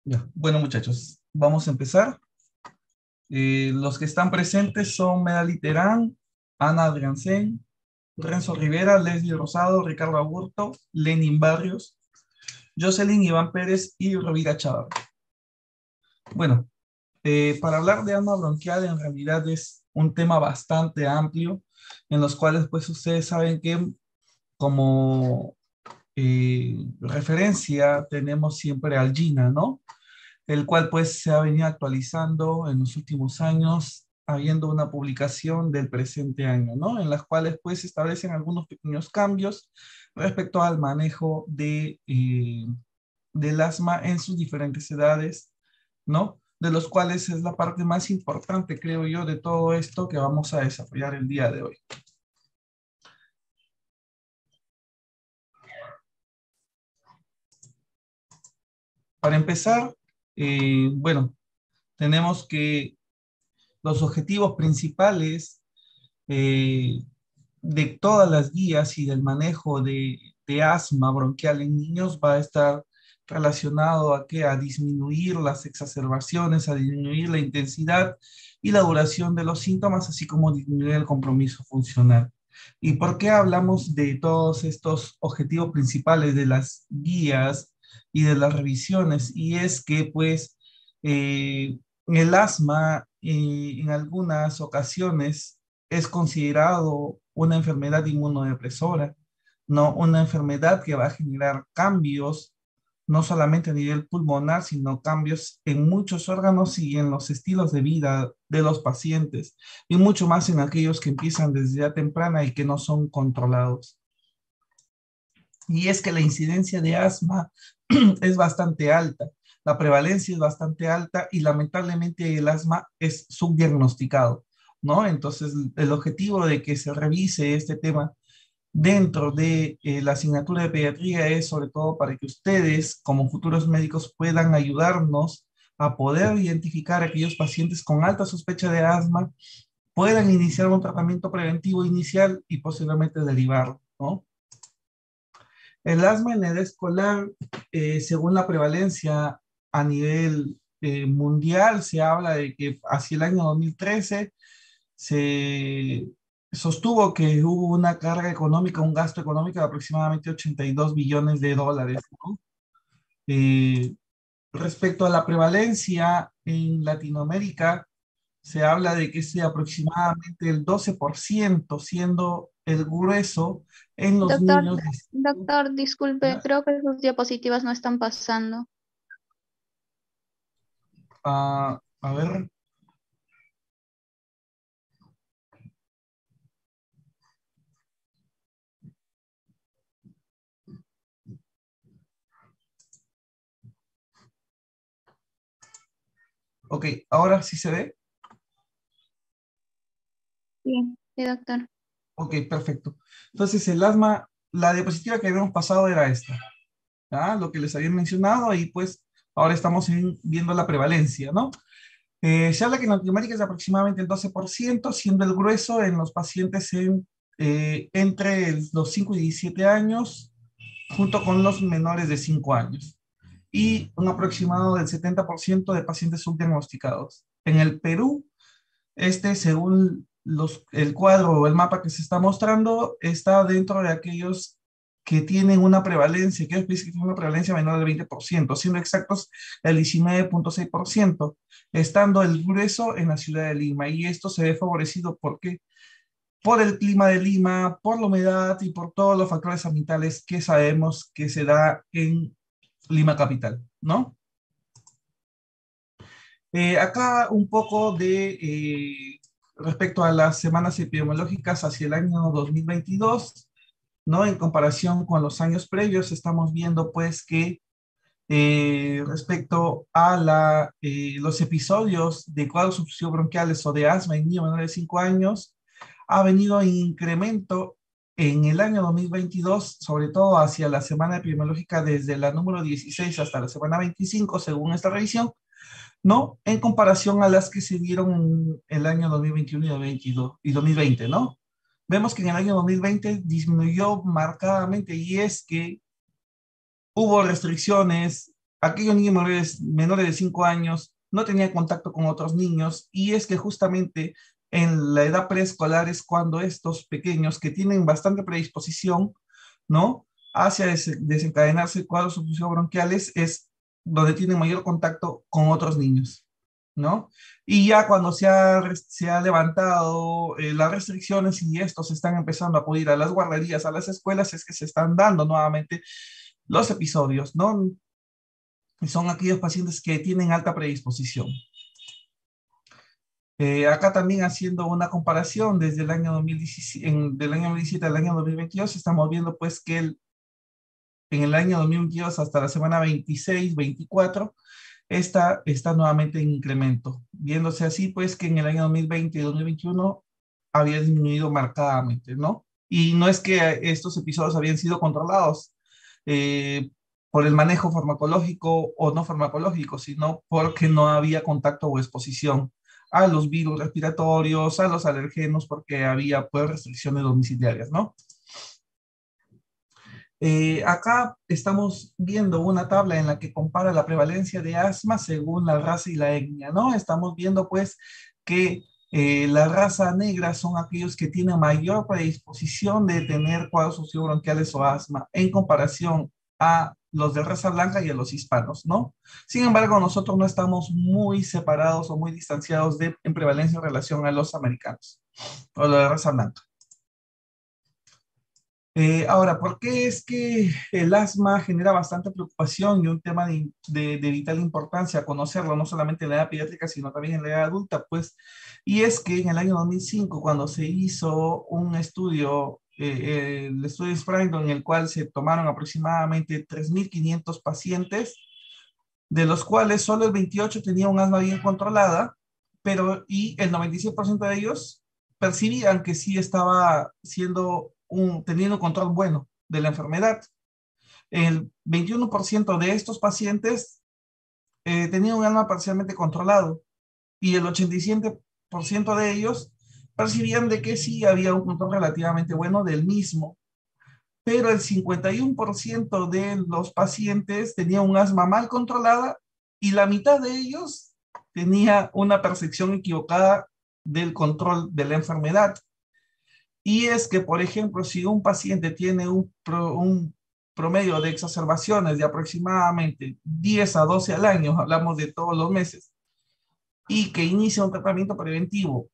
Ya. Bueno, muchachos, vamos a empezar. Los que están presentes son Medali Terán, Ana Adriansen, Renzo Rivera, Leslie Rosado, Ricardo Aburto, Lenin Barrios, Jocelyn Iván Pérez y Rovira Chávez. Bueno, para hablar de asma bronquial en realidad es un tema bastante amplio, en los cuales pues ustedes saben que como referencia tenemos siempre al GINA, ¿no? El cual pues se ha venido actualizando en los últimos años, habiendo una publicación del presente año, ¿no? En las cuales pues se establecen algunos pequeños cambios respecto al manejo del asma en sus diferentes edades, ¿no? De los cuales es la parte más importante, creo yo, de todo esto que vamos a desarrollar el día de hoy. Para empezar, bueno, tenemos que los objetivos principales eh, de todas las guías y del manejo de asma bronquial en niños va a estar relacionado a que a disminuir las exacerbaciones, a disminuir la intensidad y la duración de los síntomas, así como disminuir el compromiso funcional. ¿Y por qué hablamos de todos estos objetivos principales de las guías y de las revisiones? Y es que, pues, el asma en algunas ocasiones es considerado una enfermedad inmunodepresora, no una enfermedad que va a generar cambios, no solamente a nivel pulmonar, sino cambios en muchos órganos y en los estilos de vida de los pacientes, y mucho más en aquellos que empiezan desde ya temprana y que no son controlados. Y es que la incidencia de asma es bastante alta, la prevalencia es bastante alta y lamentablemente el asma es subdiagnosticado, ¿no? Entonces, el objetivo de que se revise este tema dentro de la asignatura de pediatría es sobre todo para que ustedes, como futuros médicos, puedan ayudarnos a poder identificar a aquellos pacientes con alta sospecha de asma, puedan iniciar un tratamiento preventivo inicial y posiblemente derivarlo, ¿no? El asma en la edad escolar, según la prevalencia a nivel mundial, se habla de que hacia el año 2013 se sostuvo que hubo una carga económica, un gasto económico de aproximadamente 82 billones de dólares, ¿no? Eh, Respecto a la prevalencia en Latinoamérica, se habla de que es de aproximadamente el 12%, siendo el grueso en los Doctor, niños. doctor, disculpe, ¿Ya? creo que sus diapositivas no están pasando. A ver, ok, ahora sí se ve. Sí, sí, doctor. Ok, perfecto. Entonces, el asma, la diapositiva que habíamos pasado era esta, ¿ya? Lo que les había mencionado y pues ahora estamos viendo la prevalencia, ¿no? Se habla que en Latinoamérica es de aproximadamente el 12%, siendo el grueso en los pacientes entre los 5 y 17 años, junto con los menores de 5 años, y un aproximado del 70% de pacientes subdiagnosticados. En el Perú, según el cuadro o el mapa que se está mostrando, está dentro de aquellos que tienen una prevalencia, que tienen una prevalencia menor del 20%, siendo exactos el 19,6%, estando el grueso en la ciudad de Lima. Y esto se ve favorecido porque por el clima de Lima, por la humedad y por todos los factores ambientales que sabemos que se da en Lima capital, ¿no? Acá un poco de respecto a las semanas epidemiológicas hacia el año 2022, ¿no? En comparación con los años previos, estamos viendo pues que respecto a los episodios de cuadros obstructivos bronquiales o de asma en niños menores de 5 años, ha venido en incremento en el año 2022, sobre todo hacia la semana epidemiológica desde la número 16 hasta la semana 25, según esta revisión, ¿no? En comparación a las que se dieron en el año 2021 y 2022 y 2020, ¿no? Vemos que en el año 2020 disminuyó marcadamente y es que hubo restricciones aquellos niños menores de 5 años no tenían contacto con otros niños, y es que justamente en la edad preescolar es cuando estos pequeños que tienen bastante predisposición, ¿no? Hacia desencadenarse cuadros bronquiales es donde tienen mayor contacto con otros niños, ¿no? Y ya cuando se ha levantado las restricciones y estos están empezando a acudir a las guarderías, a las escuelas, es que se están dando nuevamente los episodios, ¿no? Y son aquellos pacientes que tienen alta predisposición. Acá también haciendo una comparación desde el año 2017, del año 2017 al año 2022, estamos viendo pues que en el año 2022 hasta la semana 26, 24, está nuevamente en incremento, viéndose así pues que en el año 2020 y 2021 había disminuido marcadamente, ¿no? Y no es que estos episodios habían sido controlados eh, por el manejo farmacológico o no farmacológico, sino porque no había contacto o exposición a los virus respiratorios, a los alergenos, porque había pues restricciones domiciliarias, ¿no? Acá estamos viendo una tabla en la que compara la prevalencia de asma según la raza y la etnia, ¿no? Estamos viendo pues que la raza negra son aquellos que tienen mayor predisposición de tener cuadros bronquiales o asma en comparación a los de raza blanca y a los hispanos, ¿no? Sin embargo, nosotros no estamos muy separados o muy distanciados en prevalencia en relación a los americanos o los de raza blanca. Ahora, ¿por qué es que el asma genera bastante preocupación y un tema de vital importancia conocerlo, no solamente en la edad pediátrica, sino también en la edad adulta? Pues, y es que en el año 2005, cuando se hizo un estudio, el estudio Sprindle, en el cual se tomaron aproximadamente 3.500 pacientes, de los cuales solo el 28 tenía un asma bien controlada, y el 96% de ellos percibían que sí estaba teniendo un control bueno de la enfermedad. El 21% de estos pacientes tenían un asma parcialmente controlado, y el 87% de ellos percibían de que sí había un control relativamente bueno del mismo, pero el 51% de los pacientes tenía un asma mal controlada, y la mitad de ellos tenía una percepción equivocada del control de la enfermedad. Y es que, por ejemplo, si un paciente tiene un promedio de exacerbaciones de aproximadamente 10 a 12 al año, hablamos de todos los meses, y que inicia un tratamiento preventivo,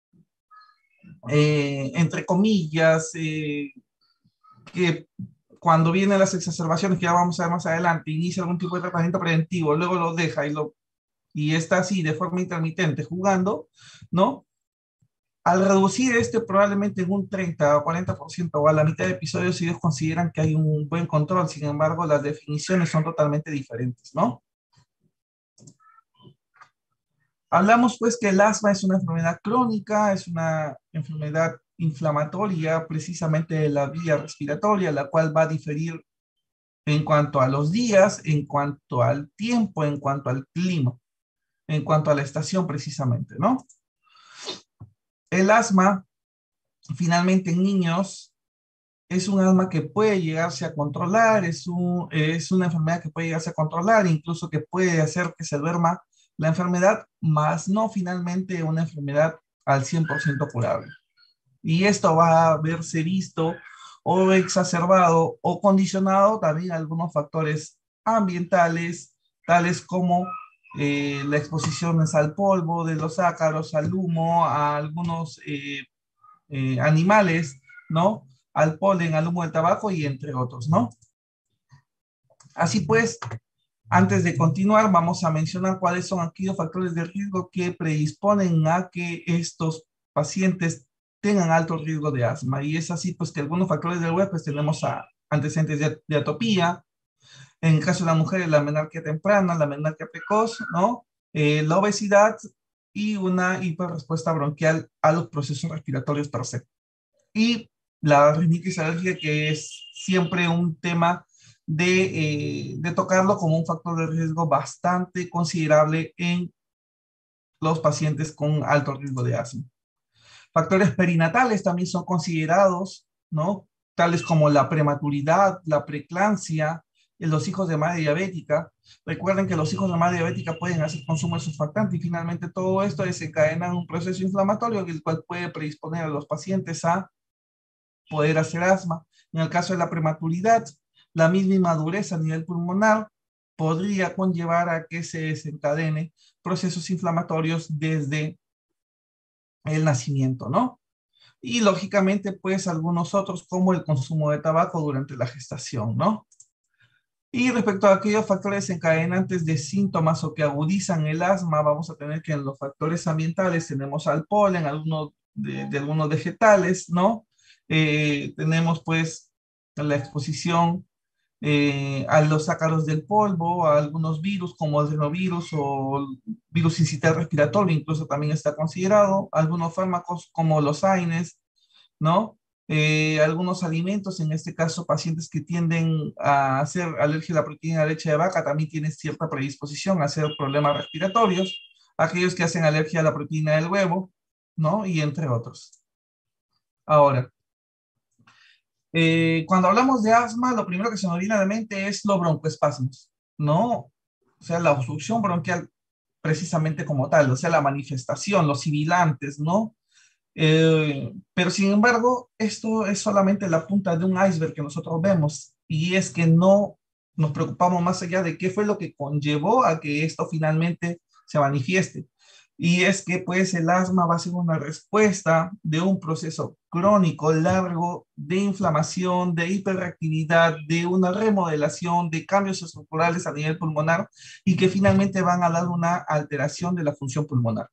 entre comillas, que cuando vienen las exacerbaciones, que ya vamos a ver más adelante, inicia algún tipo de tratamiento preventivo, luego lo deja y está así de forma intermitente jugando, ¿no? Al reducir probablemente en un 30 o 40% o a la mitad de episodios, ellos consideran que hay un buen control. Sin embargo, las definiciones son totalmente diferentes, ¿no? Hablamos pues que el asma es una enfermedad crónica, es una enfermedad inflamatoria precisamente de la vía respiratoria, la cual va a diferir en cuanto a los días, en cuanto al tiempo, en cuanto al clima, en cuanto a la estación precisamente, ¿no? El asma, finalmente en niños, es un asma que puede llegarse a controlar, es una enfermedad que puede llegarse a controlar, incluso que puede hacer que se duerma la enfermedad, más no finalmente una enfermedad al 100% curable. Y esto va a verse visto o exacerbado o condicionado también a algunos factores ambientales, tales como la exposición al polvo de los ácaros, al humo, a algunos animales, ¿no? Al polen, al humo del tabaco y entre otros, ¿no? Así pues, antes de continuar, vamos a mencionar cuáles son aquellos factores de riesgo que predisponen a que estos pacientes tengan alto riesgo de asma. Y es así, pues, que algunos factores del web, pues, tenemos antecedentes de atopía, en el caso de la mujer, la menarquia temprana, la menarquia precoz, ¿no? La obesidad y una hiperrespuesta bronquial a los procesos respiratorios per se. Y la rinitis alérgica, que es siempre un tema de tocarlo como un factor de riesgo bastante considerable en los pacientes con alto riesgo de asma. Factores perinatales también son considerados, ¿no? Tales como la prematuridad, la preeclampsia, en los hijos de madre diabética. Recuerden que los hijos de madre diabética pueden hacer consumo de surfactante y finalmente todo esto desencadena un proceso inflamatorio, el cual puede predisponer a los pacientes a poder hacer asma. En el caso de la prematuridad, la misma inmadurez a nivel pulmonar podría conllevar a que se desencadene procesos inflamatorios desde el nacimiento, ¿no? Y lógicamente, pues algunos otros como el consumo de tabaco durante la gestación, ¿no? Y respecto a aquellos factores desencadenantes de síntomas o que agudizan el asma, vamos a tener que en los factores ambientales tenemos al polen, algunos de algunos vegetales, ¿no? Tenemos pues la exposición a los ácaros del polvo, a algunos virus como el rinovirus o el virus sincitial respiratorio, incluso también está considerado, algunos fármacos como los AINES, ¿no? Algunos alimentos, en este caso pacientes que tienden a hacer alergia a la proteína de leche de vaca, también tienen cierta predisposición a hacer problemas respiratorios, aquellos que hacen alergia a la proteína del huevo, ¿no? Y entre otros. Ahora, cuando hablamos de asma, lo primero que se nos viene a la mente es los broncoespasmos, ¿no? O sea, la obstrucción bronquial precisamente como tal, o sea, la manifestación, los sibilantes, ¿no? Pero sin embargo, esto es solamente la punta de un iceberg que nosotros vemos y es que no nos preocupamos más allá de qué fue lo que conllevó a que esto finalmente se manifieste. Y es que pues el asma va a ser una respuesta de un proceso crónico largo de inflamación, de hiperactividad, de una remodelación, de cambios estructurales a nivel pulmonar y que finalmente van a dar una alteración de la función pulmonar.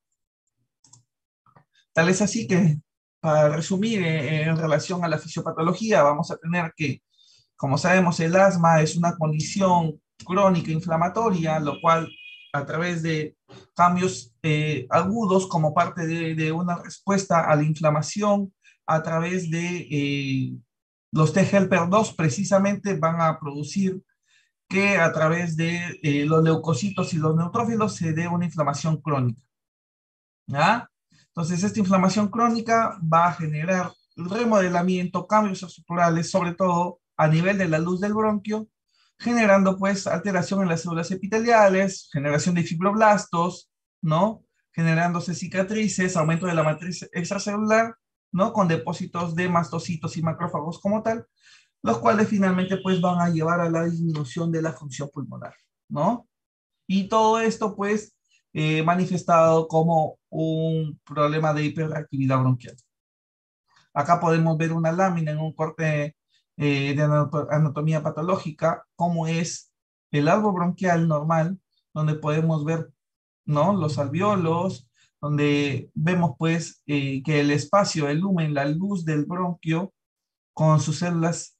Tal es así que, para resumir, en relación a la fisiopatología, vamos a tener que, como sabemos, el asma es una condición crónica inflamatoria, lo cual a través de cambios agudos como parte de una respuesta a la inflamación, a través de los T-helper 2 precisamente van a producir que a través de los leucocitos y los neutrófilos se dé una inflamación crónica. ¿Ya? Entonces, esta inflamación crónica va a generar remodelamiento, cambios estructurales, sobre todo a nivel de la luz del bronquio, generando pues alteración en las células epiteliales, generación de fibroblastos, ¿no? Generándose cicatrices, aumento de la matriz extracelular, ¿no? Con depósitos de mastocitos y macrófagos como tal, los cuales finalmente pues van a llevar a la disminución de la función pulmonar, ¿no? Y todo esto, pues, manifestado como un problema de hiperactividad bronquial. Acá podemos ver una lámina en un corte de anatomía patológica, cómo es el árbol bronquial normal, donde podemos ver, ¿no? Los alveolos, donde vemos, pues, que el espacio, el lumen, la luz del bronquio, con sus células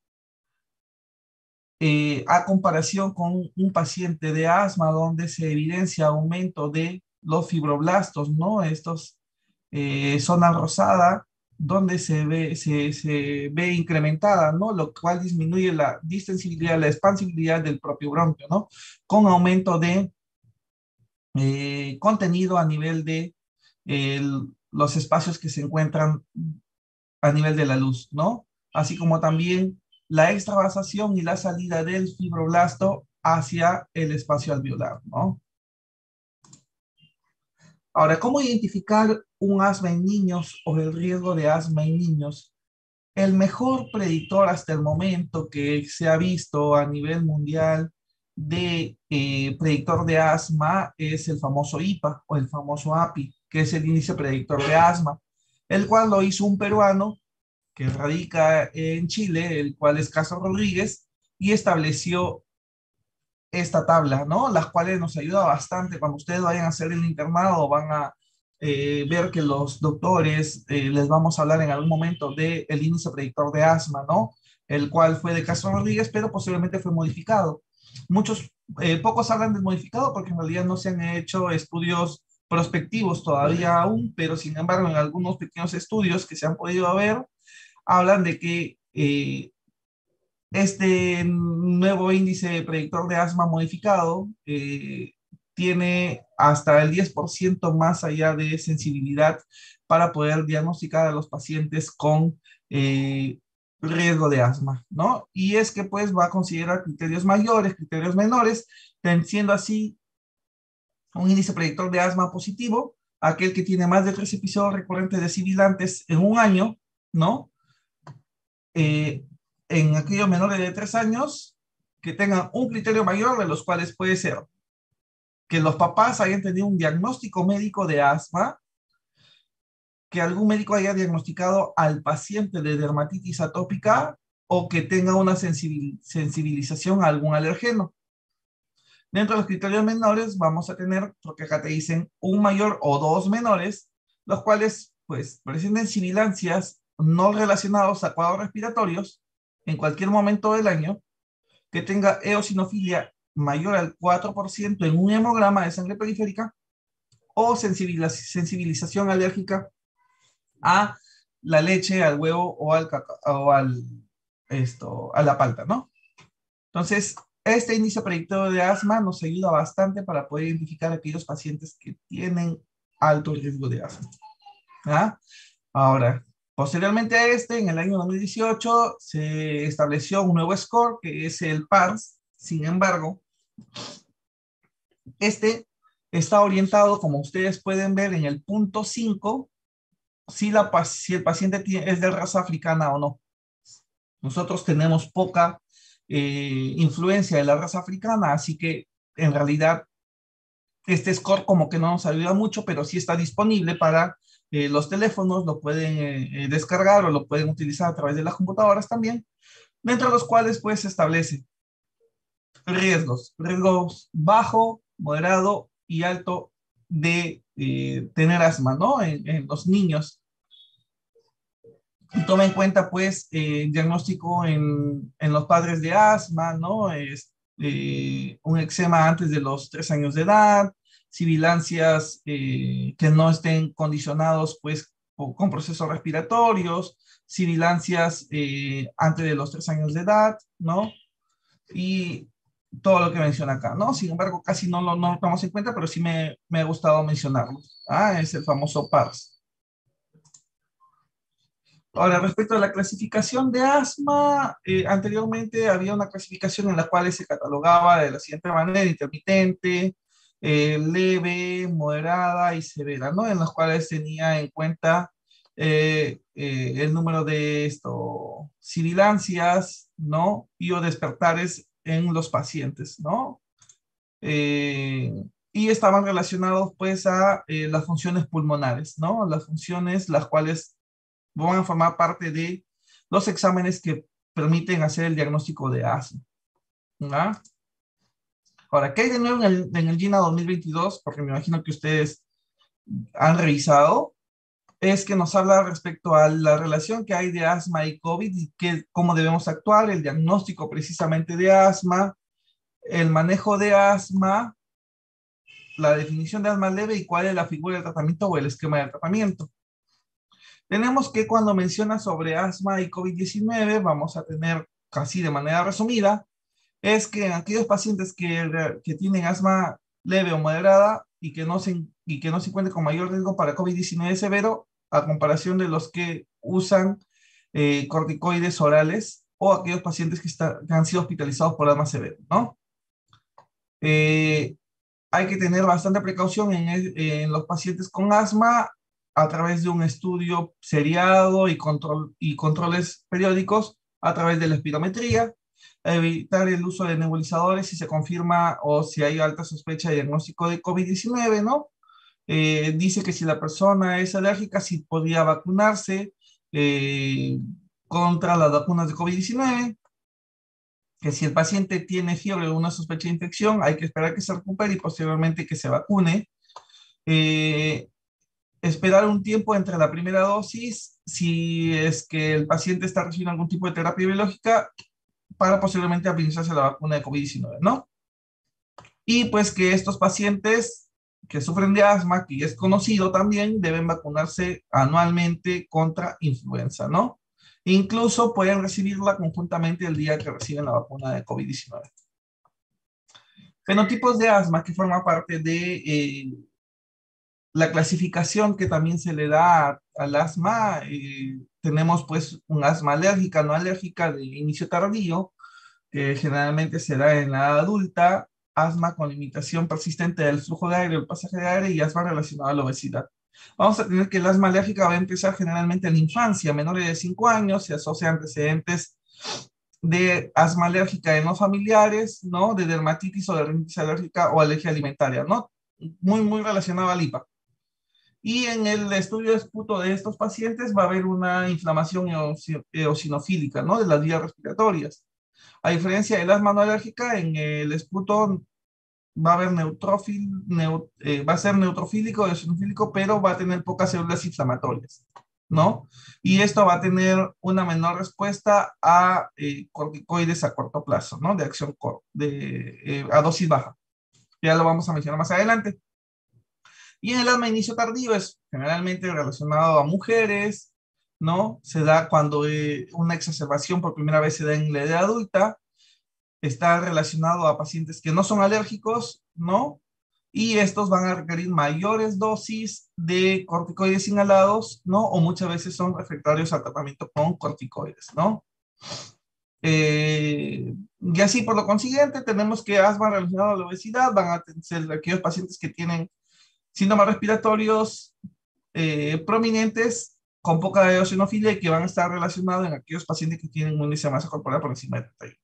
a comparación con un paciente de asma donde se evidencia aumento de los fibroblastos, ¿no? Estos zona rosada donde se ve incrementada, ¿no? Lo cual disminuye la distensibilidad, la expansibilidad del propio bronquio, ¿no? Con aumento de contenido a nivel de los espacios que se encuentran a nivel de la luz, ¿no? Así como también la extravasación y la salida del fibroblasto hacia el espacio alveolar, ¿no? Ahora, ¿cómo identificar un asma en niños o el riesgo de asma en niños? El mejor predictor hasta el momento que se ha visto a nivel mundial de predictor de asma es el famoso IPA o el famoso API, que es el índice predictor de asma, el cual lo hizo un peruano que radica en Chile, el cual es Castro Rodríguez, y estableció esta tabla, ¿no? Las cuales nos ayuda bastante cuando ustedes vayan a hacer el internado, van a ver que los doctores les vamos a hablar en algún momento del índice predictor de asma, ¿no? El cual fue de Castro Rodríguez, pero posiblemente fue modificado. Muchos, pocos hablan del modificado porque en realidad no se han hecho estudios prospectivos todavía aún, pero sin embargo en algunos pequeños estudios que se han podido ver, hablan de que este nuevo índice predictor de asma modificado tiene hasta el 10% más allá de sensibilidad para poder diagnosticar a los pacientes con riesgo de asma, ¿no? Y es que pues va a considerar criterios mayores, criterios menores, siendo así un índice predictor de asma positivo, aquel que tiene más de 3 episodios recurrentes de sibilantes en un año, ¿no? Eh, en aquellos menores de 3 años, que tengan un criterio mayor, de los cuales puede ser que los papás hayan tenido un diagnóstico médico de asma, que algún médico haya diagnosticado al paciente de dermatitis atópica o que tenga una sensibilización a algún alergeno. Dentro de los criterios menores vamos a tener, porque acá te dicen un mayor o dos menores, los cuales pues presenten sibilancias no relacionados a cuadros respiratorios en cualquier momento del año, que tenga eosinofilia mayor al 4% en un hemograma de sangre periférica o sensibilización alérgica a la leche, al huevo o a la palta, ¿no? Entonces, este índice predictor de asma nos ayuda bastante para poder identificar a aquellos pacientes que tienen alto riesgo de asma. ¿Ah? Ahora, posteriormente a este, en el año 2018, se estableció un nuevo score que es el PARS. Sin embargo, este está orientado, como ustedes pueden ver, en el punto 5, si el paciente es de raza africana o no. Nosotros tenemos poca influencia de la raza africana, así que en realidad este score como que no nos ayuda mucho, pero sí está disponible para los teléfonos, lo pueden descargar o lo pueden utilizar a través de las computadoras también, dentro de los cuales pues se establece riesgos bajo, moderado y alto de tener asma, ¿no? En los niños. Y toma en cuenta, pues, diagnóstico en los padres de asma, ¿no? Un eczema antes de los 3 años de edad, sibilancias que no estén condicionados, pues, con procesos respiratorios, sibilancias antes de los 3 años de edad, ¿no? Y todo lo que menciona acá, ¿no? Sin embargo, casi no lo tomamos en cuenta, pero sí me ha gustado mencionarlo. Ah, es el famoso PARS. Ahora, respecto a la clasificación de asma, anteriormente había una clasificación en la cual se catalogaba de la siguiente manera: intermitente, leve, moderada y severa, ¿no? En las cuales tenía en cuenta el número de sibilancias, ¿no? Y o despertares en los pacientes, ¿no? Eh, y estaban relacionados pues a las funciones pulmonares, ¿no? Las funciones las cuales van a formar parte de los exámenes que permiten hacer el diagnóstico de asma. ¿Ah? Ahora, ¿qué hay de nuevo en el GINA 2022? Porque me imagino que ustedes han revisado. Es que nos habla respecto a la relación que hay de asma y COVID y cómo debemos actuar, el diagnóstico precisamente de asma, el manejo de asma, la definición de asma leve y cuál es la figura del tratamiento o el esquema de tratamiento. Tenemos que cuando menciona sobre asma y COVID-19, vamos a tener casi de manera resumida, es que en aquellos pacientes que tienen asma leve o moderada y que no se encuentren con mayor riesgo para COVID-19 severo, a comparación de los que usan corticoides orales o aquellos pacientes que han sido hospitalizados por asma severo, ¿no? Eh, Hay que tener bastante precaución en los pacientes con asma a través de un estudio seriado y controles periódicos a través de la espirometría, evitar el uso de nebulizadores si se confirma o si hay alta sospecha de diagnóstico de COVID-19, ¿no? Dice que si la persona es alérgica, sí podría vacunarse eh, contra las vacunas de COVID-19, que si el paciente tiene fiebre o una sospecha de infección, hay que esperar que se recupere y posteriormente que se vacune. Eh, Esperar un tiempo entre la primera dosis, si es que el paciente está recibiendo algún tipo de terapia biológica, para posteriormente aplicarse la vacuna de COVID-19, ¿no? Y pues que estos pacientes que sufren de asma, que ya es conocido también, deben vacunarse anualmente contra influenza, ¿no? Incluso pueden recibirla conjuntamente el día que reciben la vacuna de COVID-19. Fenotipos de asma que forman parte de la clasificación que también se le da al asma. tenemos pues un asma alérgica, no alérgica de inicio tardío, que generalmente se da en la edad adulta, asma con limitación persistente del flujo de aire o el pasaje de aire y asma relacionado a la obesidad. Vamos a tener que el asma alérgica va a empezar generalmente en la infancia, menores de 5 años, se asocia a antecedentes de asma alérgica en los familiares, ¿no? De dermatitis o de rinitis alérgica o alergia alimentaria, ¿no? Muy relacionado al IPA. Y en el estudio de esputo de estos pacientes va a haber una inflamación eosinofílica, ¿no? De las vías respiratorias. A diferencia del asma no alérgica, en el esputo va a haber va a ser neutrofílico, eosinofílico, pero va a tener pocas células inflamatorias, ¿no? Y esto va a tener una menor respuesta a corticoides a corto plazo, ¿no? De acción a dosis baja. Ya lo vamos a mencionar más adelante. Y en el asma de inicio tardío es generalmente relacionado a mujeres, ¿no? Se da cuando una exacerbación por primera vez se da en la edad adulta, está relacionado a pacientes que no son alérgicos, ¿no? Y estos van a requerir mayores dosis de corticoides inhalados, ¿no? O muchas veces son refractarios al tratamiento con corticoides, ¿no? Y así, por lo consiguiente, tenemos que asma relacionado a la obesidad van a ser aquellos pacientes que tienen síntomas respiratorios prominentes con poca eosinofilia y que van a estar relacionados en aquellos pacientes que tienen un índice de masa corporal por encima de 31.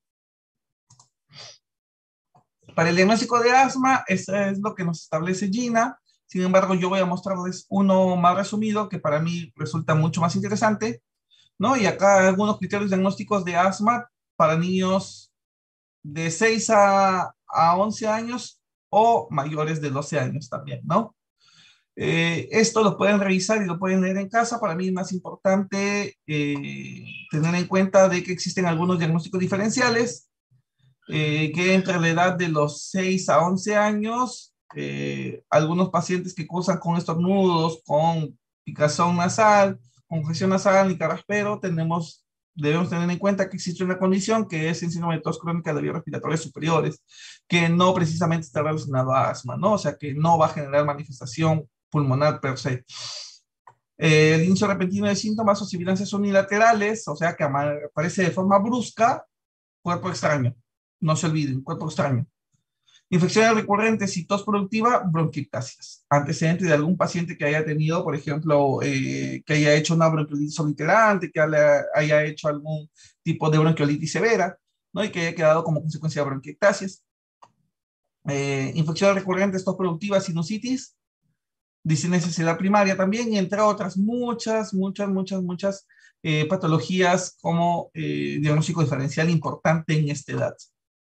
Para el diagnóstico de asma, eso es lo que nos establece Gina. Sin embargo, yo voy a mostrarles uno más resumido que para mí resulta mucho más interesante, ¿no? Y acá algunos criterios diagnósticos de asma para niños de 6 a 11 años o mayores de 12 años también, ¿no? Esto lo pueden revisar y lo pueden leer en casa. Para mí es más importante tener en cuenta de que existen algunos diagnósticos diferenciales que entre la edad de los 6 a 11 años, algunos pacientes que cursan con estornudos, con picazón nasal, congestión nasal y carraspero, debemos tener en cuenta que existe una condición que es el síndrome de tos crónica de vías respiratorias superiores, que no precisamente está relacionado a asma, ¿no? O sea, que no va a generar manifestación pulmonar per se. El inicio repentino de síntomas o sibilancias unilaterales, o sea, que aparece de forma brusca, cuerpo extraño. No se olviden, cuerpo extraño. Infecciones recurrentes y tos productiva, bronquiectasias. Antecedente de algún paciente que haya tenido, por ejemplo, que haya hecho una bronquiolitis obliterante, que haya hecho algún tipo de bronquiolitis severa, ¿no? Y que haya quedado como consecuencia de bronquiectasias. Infecciones recurrentes, tos productiva, sinusitis, disnecesidad primaria también, y entre otras muchas patologías como diagnóstico diferencial importante en esta edad.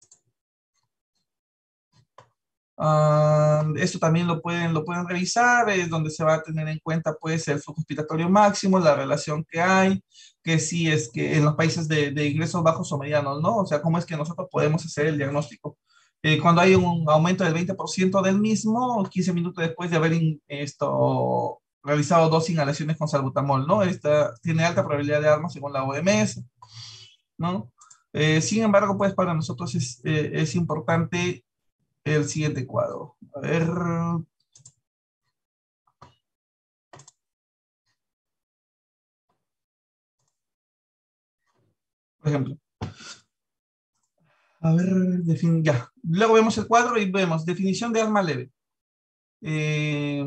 Esto también lo pueden revisar, es donde se va a tener en cuenta pues el flujo respiratorio máximo, la relación que hay, que sí es que en los países de ingresos bajos o medianos, ¿no? O sea, cómo es que nosotros podemos hacer el diagnóstico. Cuando hay un aumento del 20% del mismo, 15 minutos después de haber realizado 2 inhalaciones con salbutamol, ¿no? Esta tiene alta probabilidad de asma según la OMS, ¿no? Sin embargo, pues para nosotros es importante el siguiente cuadro. A ver, por ejemplo. A ver, ya. Luego vemos el cuadro y vemos definición de asma leve. Eh,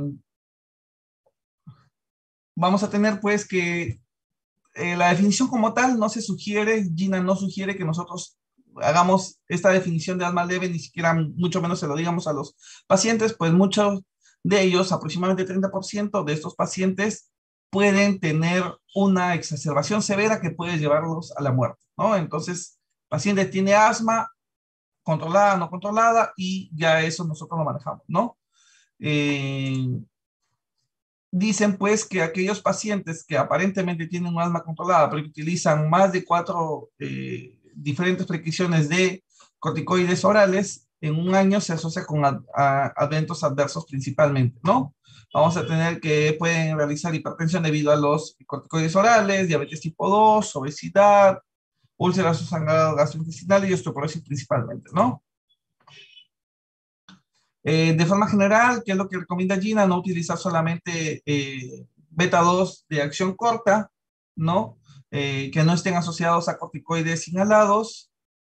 Vamos a tener pues que la definición como tal no se sugiere, Gina no sugiere que nosotros hagamos esta definición de asma leve, ni siquiera mucho menos se lo digamos a los pacientes, pues muchos de ellos, aproximadamente 30% de estos pacientes, pueden tener una exacerbación severa que puede llevarlos a la muerte, ¿no? Entonces, paciente tiene asma, controlada, no controlada, y ya eso nosotros lo manejamos, ¿no? Eh, Dicen pues que aquellos pacientes que aparentemente tienen un asma controlada, pero que utilizan más de 4 diferentes prescripciones de corticoides orales, en un año se asocia con eventos adversos principalmente, ¿no? Vamos a tener que pueden realizar hipertensión debido a los corticoides orales, diabetes tipo 2, obesidad, úlceras o sangrado gastrointestinal y osteoporosis principalmente, ¿no? De forma general, ¿qué es lo que recomienda Gina? No utilizar solamente beta 2 de acción corta, ¿no? que no estén asociados a corticoides inhalados,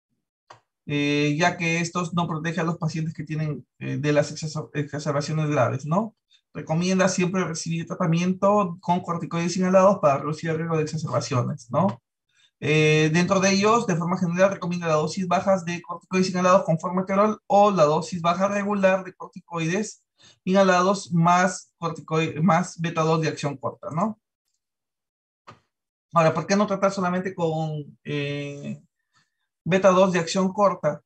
ya que estos no protegen a los pacientes que tienen de las exacerbaciones graves, ¿no? Recomienda siempre recibir tratamiento con corticoides inhalados para reducir el riesgo de exacerbaciones, ¿no? Dentro de ellos, de forma general, recomienda la dosis bajas de corticoides inhalados con formoterol o la dosis baja regular de corticoides inhalados más, más beta 2 de acción corta, ¿no? Ahora, ¿por qué no tratar solamente con beta 2 de acción corta?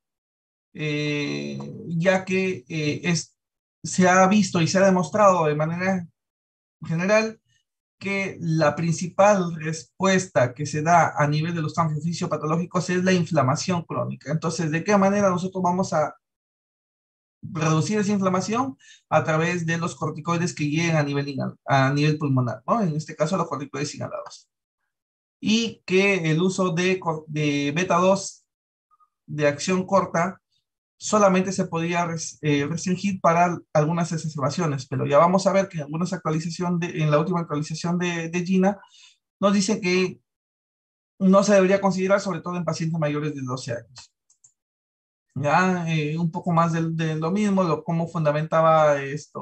Ya que se ha visto y se ha demostrado de manera general que la principal respuesta que se da a nivel de los cambios fisiopatológicos es la inflamación crónica. Entonces, ¿de qué manera nosotros vamos a reducir esa inflamación? A través de los corticoides que lleguen a nivel pulmonar, ¿no? En este caso, los corticoides inhalados. Y que el uso de beta 2 de acción corta solamente se podía restringir para algunas exacerbaciones, pero ya vamos a ver que en algunas en la última actualización de GINA, nos dice que no se debería considerar, sobre todo en pacientes mayores de 12 años. Ya, un poco más de lo mismo, cómo fundamentaba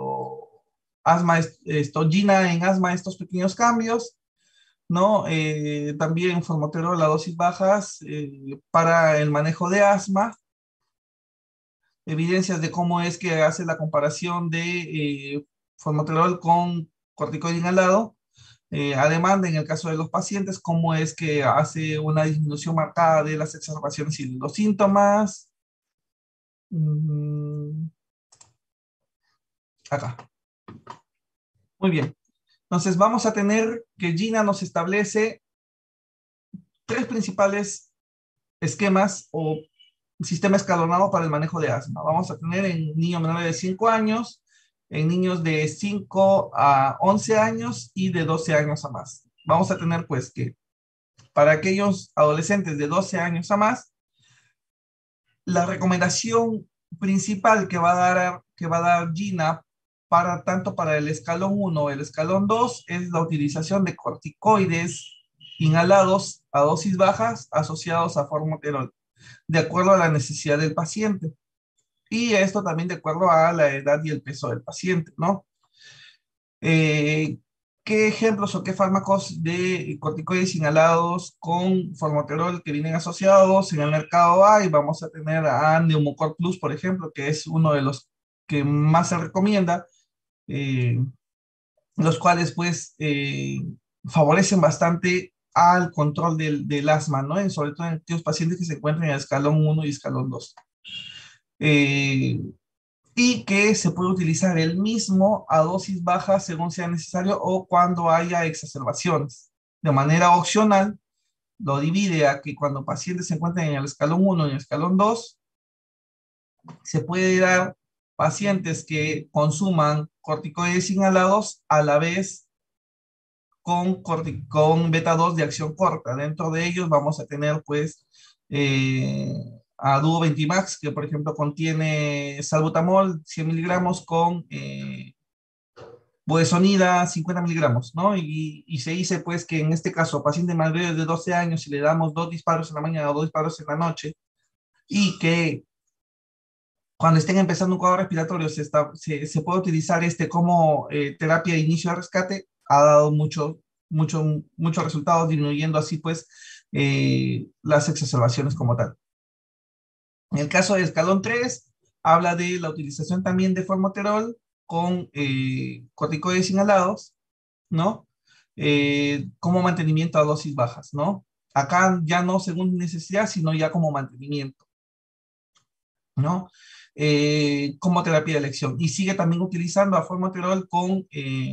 GINA en asma estos pequeños cambios, ¿no? También formoterol a dosis bajas para el manejo de asma, evidencias de cómo es que hace la comparación de formoterol con corticoide inhalado, a demanda en el caso de los pacientes, cómo es que hace una disminución marcada de las exacerbaciones y de los síntomas. Mm, Acá. Muy bien. Entonces vamos a tener que Gina nos establece tres principales esquemas o sistema escalonado para el manejo de asma. Vamos a tener en niños menores de 5 años, en niños de 5 a 11 años y de 12 años a más. Vamos a tener pues que para aquellos adolescentes de 12 años a más, la recomendación principal que va a dar Gina para tanto para el escalón 1 o el escalón 2 es la utilización de corticoides inhalados a dosis bajas asociados a formoterol, de acuerdo a la necesidad del paciente. Y esto también de acuerdo a la edad y el peso del paciente, ¿no? Eh, ¿Qué ejemplos o qué fármacos de corticoides inhalados con formoterol que vienen asociados en el mercado hay? Vamos a tener a Neumocor Plus, por ejemplo, que es uno de los que más se recomienda, eh, los cuales pues favorecen bastante al control del asma, ¿no? Sobre todo en aquellos pacientes que se encuentran en el escalón 1 y escalón 2. Eh, y que se puede utilizar el mismo a dosis bajas según sea necesario o cuando haya exacerbaciones. De manera opcional, lo divide a que cuando pacientes se encuentren en el escalón 1 y en el escalón 2, se puede dar pacientes que consuman corticoides inhalados a la vez con beta 2 de acción corta. Dentro de ellos vamos a tener pues eh, a Duo 20 Max, que por ejemplo contiene salbutamol 100 miligramos con budesonida 50 miligramos, ¿no? Y se dice pues que en este caso, pacientes mayores de 12 años, si le damos 2 disparos en la mañana o 2 disparos en la noche, y que cuando estén empezando un cuadro respiratorio se puede utilizar como terapia de inicio de rescate, ha dado muchos resultados, disminuyendo así pues las exacerbaciones como tal. En el caso del escalón 3, habla de la utilización también de formoterol con corticoides inhalados, ¿no? Como mantenimiento a dosis bajas, ¿no? Acá ya no según necesidad, sino ya como mantenimiento, ¿no? Como terapia de elección. Y sigue también utilizando a formoterol con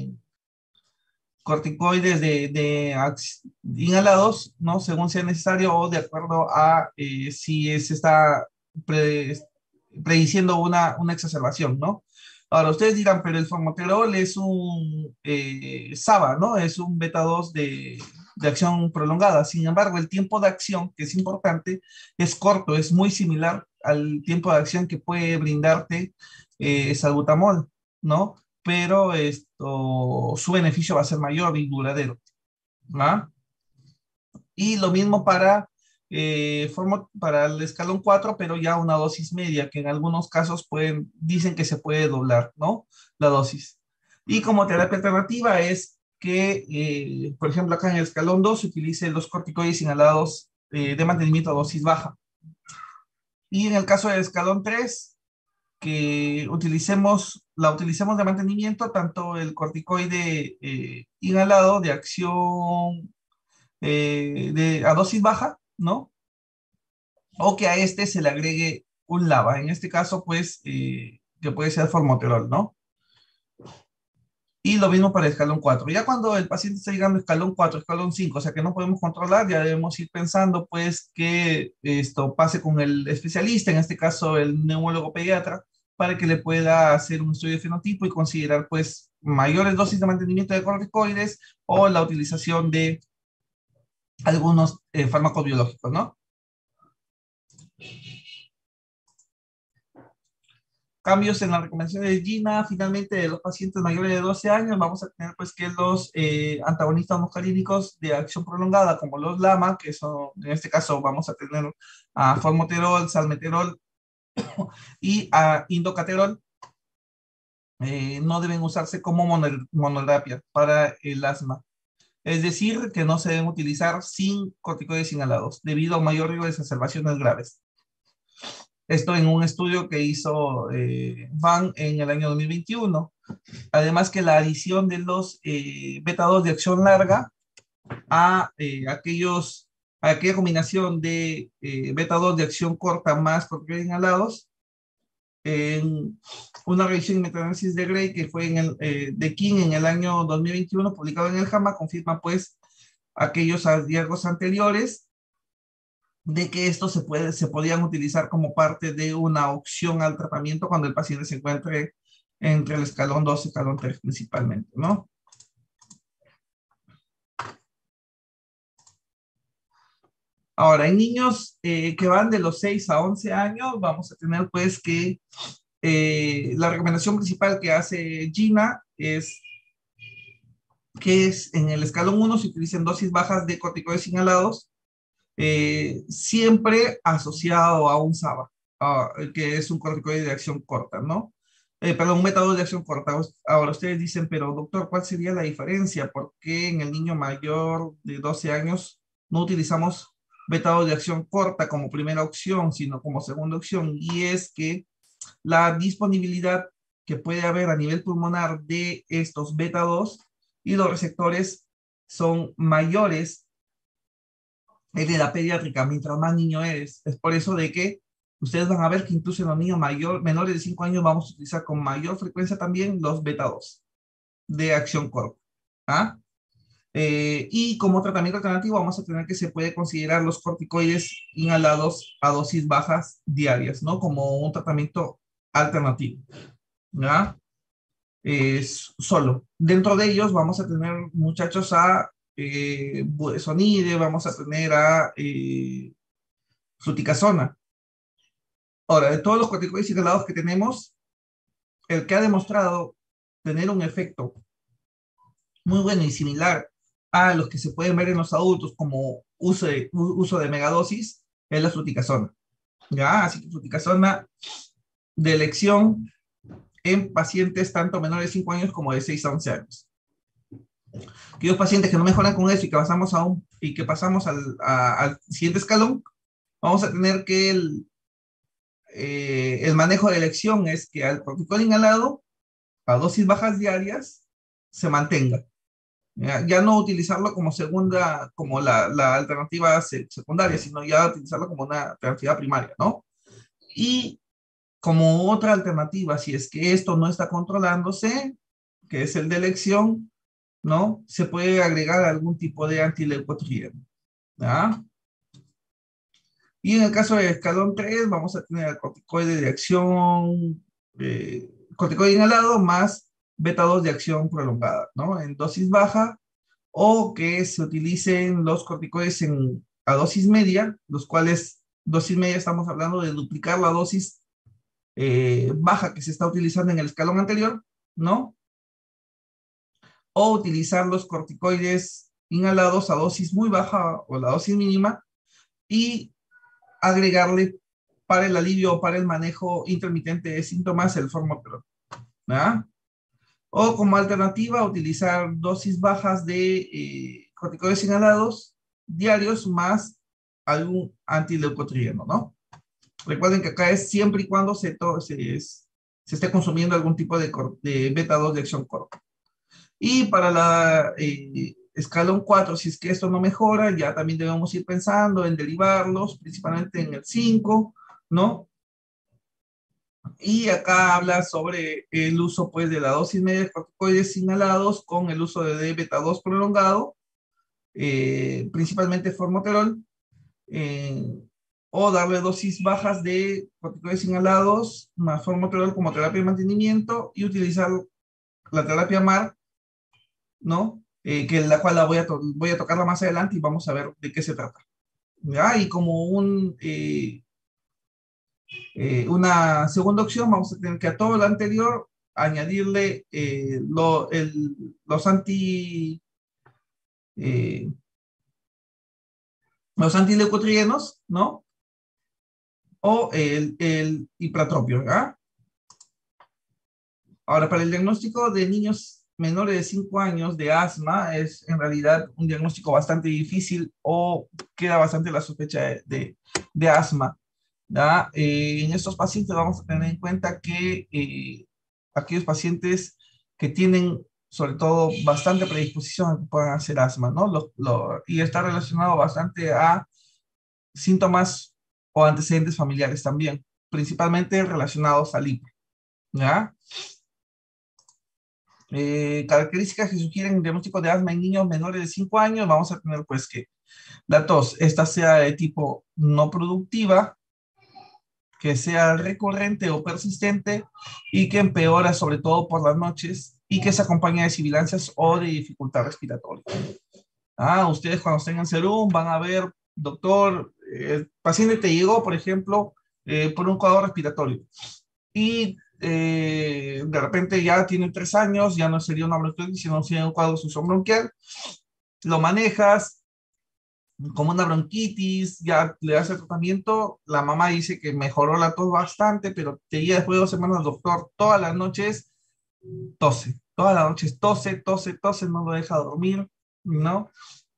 corticoides inhalados, ¿no? Según sea necesario o de acuerdo a si se está pre- prediciendo una exacerbación, ¿no? Ahora, ustedes dirán, pero el formoterol es un SABA, ¿no? Es un beta 2 de acción prolongada. Sin embargo, el tiempo de acción, que es importante, es corto, es muy similar al tiempo de acción que puede brindarte salbutamol, ¿no? Pero su beneficio va a ser mayor y duradero, ¿va? Y lo mismo para el escalón 4, pero ya una dosis media, que en algunos casos dicen que se puede doblar, ¿no? La dosis. Y como terapia alternativa es que, por ejemplo, acá en el escalón 2 se utilicen los corticoides inhalados de mantenimiento a dosis baja. Y en el caso del escalón 3, que utilicemos de mantenimiento tanto el corticoide inhalado de acción a dosis baja, ¿no? O que a este se le agregue un LABA. En este caso, pues, que puede ser formoterol, ¿no? Y lo mismo para el escalón 4. Ya cuando el paciente está llegando a escalón 4, escalón 5, o sea que no podemos controlar, ya debemos ir pensando pues que esto pase con el especialista, en este caso el neumólogo pediatra, para que le pueda hacer un estudio de fenotipo y considerar pues mayores dosis de mantenimiento de corticoides o la utilización de algunos fármacos biológicos, ¿no? Cambios en la recomendación de Gina, finalmente de los pacientes mayores de 12 años, vamos a tener pues que los antagonistas muscarínicos de acción prolongada, como los LAMA, que son, en este caso vamos a tener a formoterol, salmeterol y a indocaterol, no deben usarse como monoterapia para el asma. Es decir, que no se deben utilizar sin corticoides inhalados, debido a un mayor riesgo de exacerbaciones graves. Esto en un estudio que hizo Van en el año 2021. Además que la adición de los beta 2 de acción larga a aquella combinación de beta 2 de acción corta más corticoides inhalados, en una revisión y metaanálisis de Gray que fue de King en el año 2021, publicado en el JAMA, confirma pues aquellos hallazgos anteriores de que estos se podían utilizar como parte de una opción al tratamiento cuando el paciente se encuentre entre el escalón 2 y escalón 3 principalmente, ¿no? Ahora, en niños que van de los 6 a 11 años, vamos a tener pues que la recomendación principal que hace Gina es que en el escalón 1 se utilicen dosis bajas de corticoides inhalados, siempre asociado a un SABA, que es un corticoide de acción corta, ¿no? Perdón, un método de acción corta. Ahora ustedes dicen, pero doctor, ¿cuál sería la diferencia? ¿Por qué en el niño mayor de 12 años no utilizamos método de acción corta como primera opción, sino como segunda opción? Y es que la disponibilidad que puede haber a nivel pulmonar de estos beta 2 y los receptores son mayores en la edad pediátrica, mientras más niño eres. Es por eso de que ustedes van a ver que incluso en los niños menores de 5 años vamos a utilizar con mayor frecuencia también los beta 2 de acción corta. ¿Ah? Y como tratamiento alternativo vamos a tener que se puede considerar los corticoides inhalados a dosis bajas diarias, ¿no? Como un tratamiento alternativo. ¿Ya? Solo. Dentro de ellos vamos a tener, muchachos, a budesonide, vamos a tener a fluticasona. Ahora, de todos los corticoides inhalados que tenemos, el que ha demostrado tener un efecto muy bueno y similar a los que se pueden ver en los adultos como uso de megadosis es la fluticasona. ¿Ya? Así que fluticasona de elección en pacientes tanto menores de 5 años como de 6 a 11 años. Aquellos pacientes que no mejoran con eso y que pasamos al siguiente escalón, vamos a tener que el manejo de elección es que al corticoide inhalado, a dosis bajas diarias, se mantenga. Ya no utilizarlo como segunda, como la alternativa secundaria, sino ya utilizarlo como una alternativa primaria, ¿no? Y como otra alternativa, si es que esto no está controlándose, que es el de elección, ¿no? Se puede agregar algún tipo de antileucotrieno, ¿ya? Y en el caso del escalón 3, vamos a tener el corticoide de acción, corticoide inhalado más beta 2 de acción prolongada, ¿no? En dosis baja, o que se utilicen los corticoides a dosis media, los cuales dosis media estamos hablando de duplicar la dosis baja que se está utilizando en el escalón anterior, ¿no? O utilizar los corticoides inhalados a dosis muy baja o la dosis mínima y agregarle para el alivio o para el manejo intermitente de síntomas el formoterol. ¿Ya? O como alternativa, utilizar dosis bajas de corticoides inhalados diarios más algún antileucotrieno, ¿no? Recuerden que acá es siempre y cuando se esté consumiendo algún tipo de beta 2 de acción corta. Y para la escalón 4, si es que esto no mejora, ya también debemos ir pensando en derivarlos, principalmente en el 5, ¿no? Y acá habla sobre el uso, pues, de la dosis media de corticoides inhalados con el uso de beta 2 prolongado, principalmente formoterol, eh, o darle dosis bajas de corticoides inhalados más formoterol como terapia de mantenimiento y utilizar la terapia MAR, ¿no? Que la cual voy a tocarla más adelante y vamos a ver de qué se trata. ¿Ya? Y como una segunda opción, vamos a tener que a todo lo anterior añadirle eh, los antileucotrienos, ¿no? O el hipratropio, ¿ya? Ahora, para el diagnóstico de niños menores de 5 años de asma, es en realidad un diagnóstico bastante difícil o queda bastante la sospecha de asma. ¿Ya? En estos pacientes vamos a tener en cuenta que aquellos pacientes que tienen sobre todo bastante predisposición a que puedan hacer asma, ¿no? Y está relacionado bastante a síntomas o antecedentes familiares también, principalmente relacionados al hipo, ¿ya? Características que sugieren el diagnóstico de asma en niños menores de 5 años, vamos a tener pues que la tos, esta sea de tipo no productiva, que sea recurrente o persistente y que empeora sobre todo por las noches y que se acompañe de sibilancias o de dificultad respiratoria. Ustedes cuando tengan serum van a ver, doctor, el paciente te llegó, por ejemplo, por un cuadro respiratorio y de repente ya tiene 3 años, ya no sería una bronquitis, sino sería un cuadro de succión bronquial, lo manejas como una bronquitis, ya le das el tratamiento, la mamá dice que mejoró la tos bastante, pero te llega después de 2 semanas, doctor, todas las noches tose, todas las noches tose, tose, tose, no lo deja dormir, ¿no?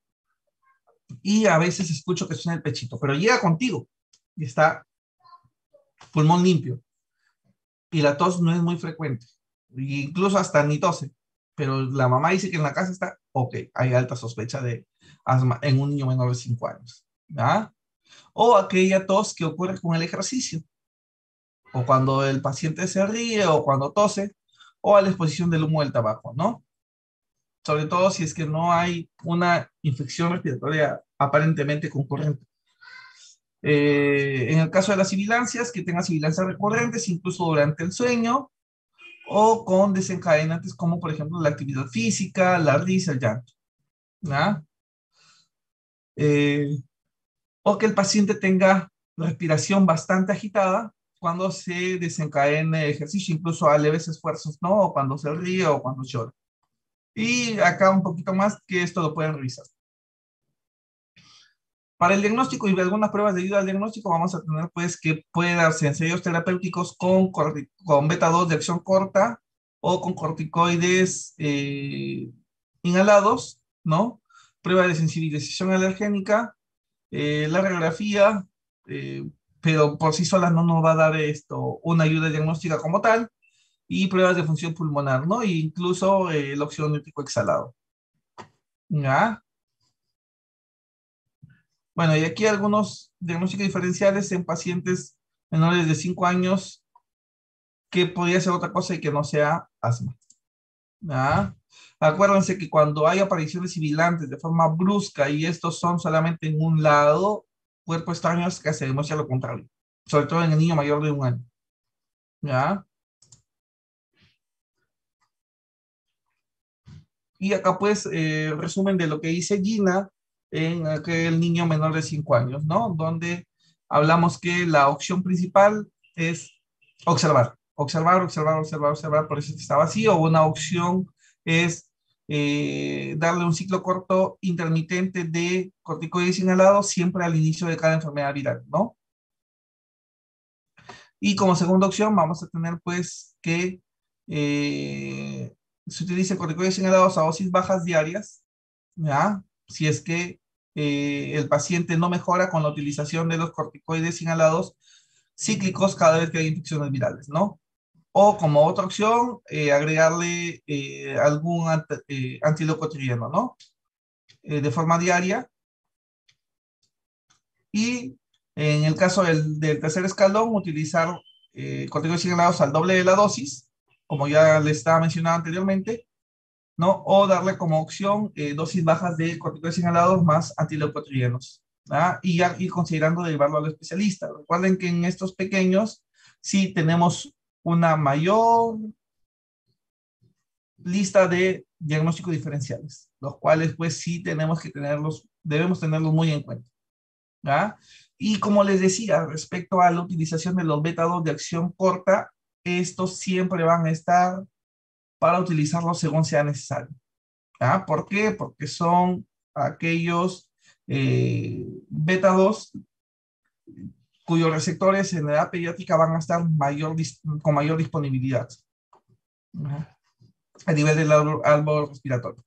Y a veces escucho que suena el pechito, pero llega contigo y está pulmón limpio y la tos no es muy frecuente, e incluso hasta ni tose, pero la mamá dice que en la casa está, ok, hay alta sospecha de asma en un niño menor de 5 años, ¿ya? O aquella tos que ocurre con el ejercicio, o cuando el paciente se ríe, o cuando tose, o a la exposición del humo del tabaco, ¿no? Sobre todo si es que no hay una infección respiratoria aparentemente concurrente. En el caso de las sibilancias, que tengan sibilancias recurrentes, incluso durante el sueño, o con desencadenantes como, por ejemplo, la actividad física, la risa, el llanto, ¿ya? Eh, o que el paciente tenga respiración bastante agitada cuando se desencadene ejercicio, incluso a leves esfuerzos, ¿no? O cuando se ríe o cuando llora. Y acá un poquito más que esto lo pueden revisar. Para el diagnóstico y algunas pruebas de ayuda al diagnóstico, vamos a tener pues que puede darse ensayos terapéuticos con beta 2 de acción corta o con corticoides inhalados, ¿no? Prueba de sensibilización alergénica, la radiografía, eh, pero por sí sola no nos va a dar esto una ayuda diagnóstica como tal, y pruebas de función pulmonar, ¿no? E incluso el óxido nítrico exhalado. ¿Ya? Bueno, y aquí algunos diagnósticos diferenciales en pacientes menores de 5 años que podría ser otra cosa y que no sea asma. ¿Ya? Acuérdense que cuando hay apariciones sibilantes de forma brusca y estos son solamente en un lado, cuerpo extraño es que se demuestra lo contrario, sobre todo en el niño mayor de 1 año. ¿Ya? Y acá pues resumen de lo que dice Gina en aquel niño menor de 5 años, ¿no? Donde hablamos que la opción principal es observar, observar, observar, observar, observar, por eso está vacío. Una opción es darle un ciclo corto intermitente de corticoides inhalados siempre al inicio de cada enfermedad viral, ¿no? Y como segunda opción vamos a tener pues que se utilice corticoides inhalados a dosis bajas diarias, ¿ya? Si es que el paciente no mejora con la utilización de los corticoides inhalados cíclicos cada vez que hay infecciones virales, ¿no? O como otra opción, agregarle algún antileucotrieno, ¿no? De forma diaria. Y en el caso del tercer escalón, utilizar corticoides inhalados al doble de la dosis, como ya les estaba mencionando anteriormente, ¿no? O darle como opción dosis bajas de corticoides inhalados más antileucotrienos, ¿ah? Y ya ir considerando derivarlo al especialista. Recuerden que en estos pequeños sí tenemos una mayor lista de diagnósticos diferenciales, los cuales pues sí tenemos que tenerlos, debemos tenerlos muy en cuenta, ¿ya? Y como les decía, respecto a la utilización de los beta 2 de acción corta, estos siempre van a estar para utilizarlos según sea necesario. ¿Ah? ¿Por qué? Porque son aquellos beta 2 cuyos receptores en la edad pediátrica van a estar con mayor disponibilidad, ¿no? A nivel del árbol respiratorio.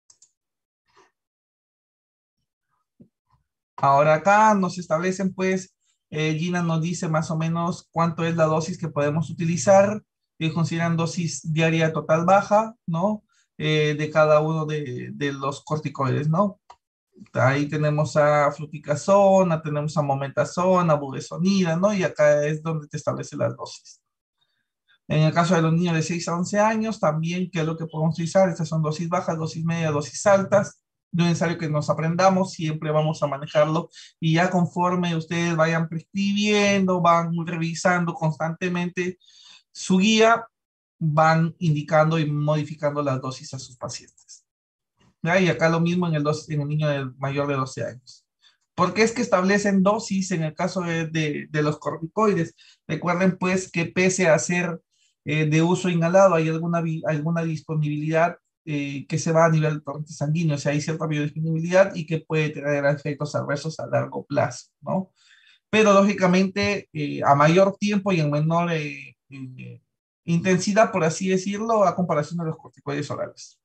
Ahora acá nos establecen, pues, Gina nos dice más o menos cuánto es la dosis que podemos utilizar. Consideran dosis diaria total baja, ¿no? De cada uno de los corticoides, ¿no? Ahí tenemos a fluticasona, tenemos a mometasona, budesonida, ¿no? Y acá es donde te establece las dosis. En el caso de los niños de 6 a 11 años, también, ¿qué es lo que podemos utilizar? Estas son dosis bajas, dosis media, dosis altas. No es necesario que nos aprendamos, siempre vamos a manejarlo. Y ya conforme ustedes vayan prescribiendo, van revisando constantemente su guía, van indicando y modificando las dosis a sus pacientes. ¿Ya? Y acá lo mismo en el niño mayor de 12 años. ¿Por qué es que establecen dosis en el caso de los corticoides? Recuerden pues que pese a ser de uso inhalado, hay alguna disponibilidad que se va a nivel de torrente sanguíneo, o sea, hay cierta biodisponibilidad y que puede tener efectos adversos a largo plazo, ¿no? Pero lógicamente a mayor tiempo y en menor intensidad, por así decirlo, a comparación de los corticoides orales.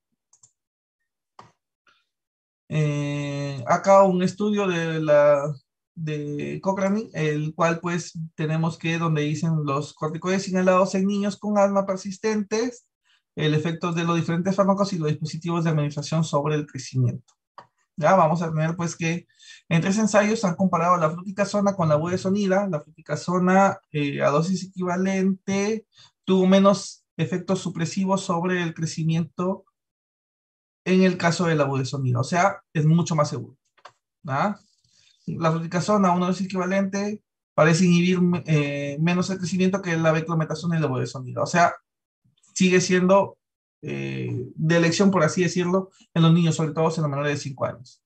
Acá un estudio de Cochrane, el cual pues tenemos que donde dicen los corticoides inhalados en niños con asma persistentes, el efecto de los diferentes fármacos y los dispositivos de administración sobre el crecimiento. Ya vamos a tener pues que en 3 ensayos han comparado la fluticasona con la budesonida. La fluticasona a dosis equivalente tuvo menos efectos supresivos sobre el crecimiento en el caso de la budesonida, o sea, es mucho más seguro. ¿Ah? La fluticasona, una dosis equivalente, parece inhibir menos el crecimiento que la beclometasona y la budesonida, o sea, sigue siendo de elección, por así decirlo, en los niños, sobre todo en los menores de 5 años.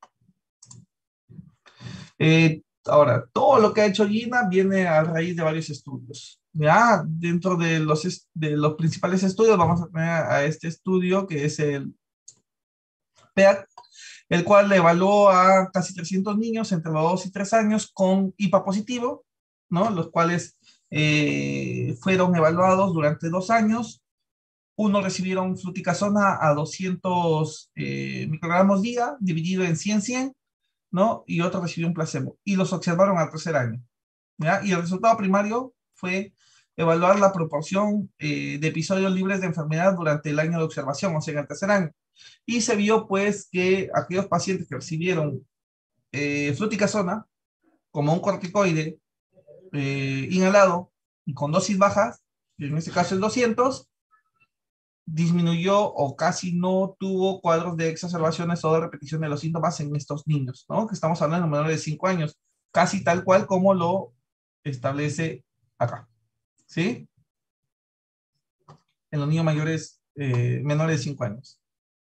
Ahora, todo lo que ha hecho Gina viene a raíz de varios estudios. Ya, dentro de los principales estudios, vamos a tener a este estudio que es el PEAC, el cual evaluó a casi 300 niños entre los 2 y 3 años con IPA positivo, ¿no? Los cuales fueron evaluados durante 2 años. Unos recibieron fluticasona a 200 microgramos día, dividido en 100, ¿no? Y otro recibió un placebo. Y los observaron al tercer año, ¿ya? Y el resultado primario fue evaluar la proporción de episodios libres de enfermedad durante el año de observación, o sea, en el tercer año. Y se vio pues que aquellos pacientes que recibieron fluticasona como un corticoide inhalado y con dosis bajas, que en este caso es 200, disminuyó o casi no tuvo cuadros de exacerbaciones o de repetición de los síntomas en estos niños, ¿no? Que estamos hablando de menores de 5 años, casi tal cual como lo establece acá, ¿sí? En los niños mayores, menores de 5 años.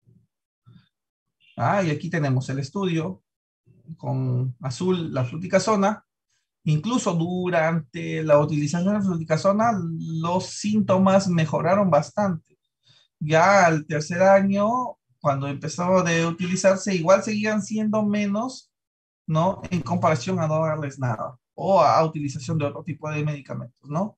Y aquí tenemos el estudio con azul la fluticasona. Incluso durante la utilización de la fluticasona, los síntomas mejoraron bastante. Ya al tercer año cuando empezó de utilizarse, igual seguían siendo menos, ¿no? En comparación a no darles nada o a utilización de otro tipo de medicamentos, ¿no?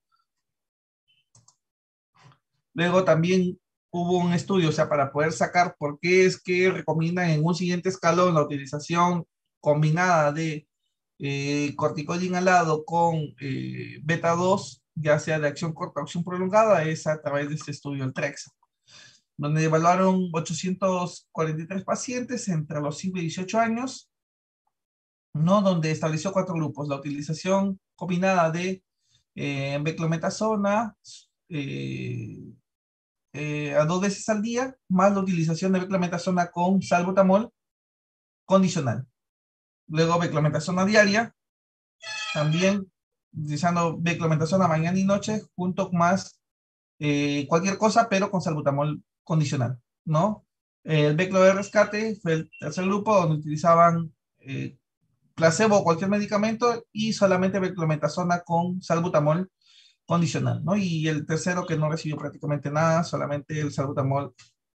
Luego también hubo un estudio, o sea, para poder sacar por qué es que recomiendan en un siguiente escalón la utilización combinada de corticoide inhalado con beta 2, ya sea de acción corta o acción prolongada, es a través de este estudio, el TREX, donde evaluaron 843 pacientes entre los 5 y 18 años, ¿no? Donde estableció cuatro grupos: la utilización combinada de beclometasona, eh, a 2 veces al día, más la utilización de beclometasona con salbutamol condicional. Luego beclometasona diaria, también utilizando beclometasona mañana y noche, junto más cualquier cosa, pero con salbutamol condicional, ¿no? El beclo de rescate fue el tercer grupo, donde utilizaban placebo o cualquier medicamento y solamente beclometasona con salbutamol condicional, ¿no? Y el tercero, que no recibió prácticamente nada, solamente el salbutamol